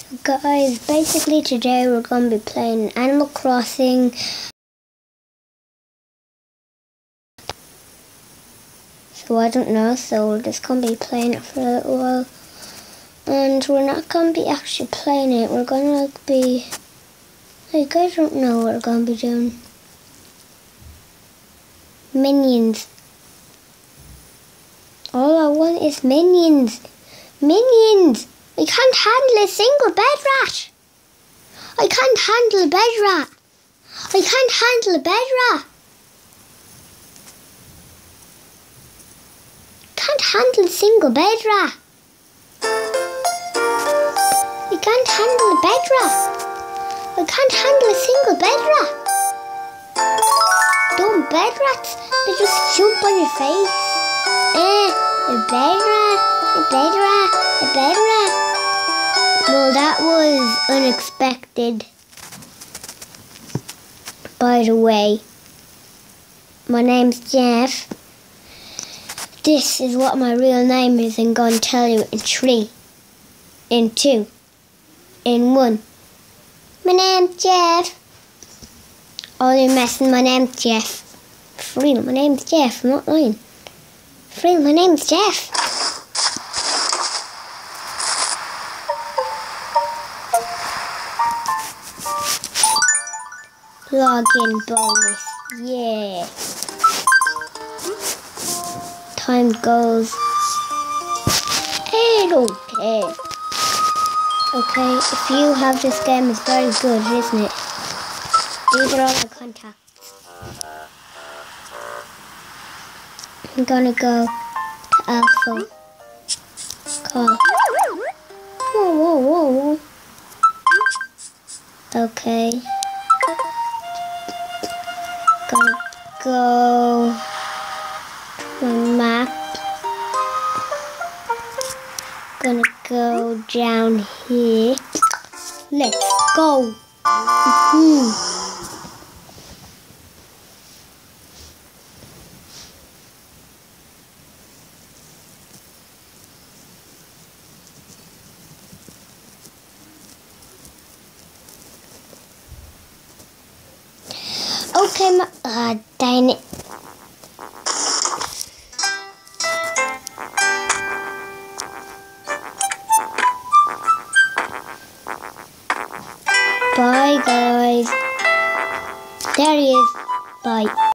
Guys, basically today we're going to be playing Animal Crossing. So I don't know, so we're just going to be playing it for a little while. And we're not going to be actually playing it, we're going to be, I don't know what we're going to be doing. Minions. All I want is minions. Minions! I can't handle a single bed rat. I can't handle a bed rat. I can't handle a bed rat. Can't handle a single bed rat. I can't handle a bed rat. I can't handle a single bed rat. Dumb bed rats, they just jump on your face. A bed rat, a bed rat, a bed rat. Well, that was unexpected. By the way, my name's Jeff. This is what my real name is. I'm going to tell you in 3, in 2, in 1. My name's Jeff. Oh, you're messing. My name's Jeff. For real, my name's Jeff. I'm not lying. For real, my name's Jeff. Login bonus. Yeah. Time goes. I don't care. Okay, if you have this game, it's very good, isn't it? These are all my contacts. I'm gonna go to Alpha. Call. Whoa, whoa, whoa, whoa. Okay. Gonna go to my map. Gonna go down here. Let's go. Okay, dang it. Bye, guys. There he is. Bye.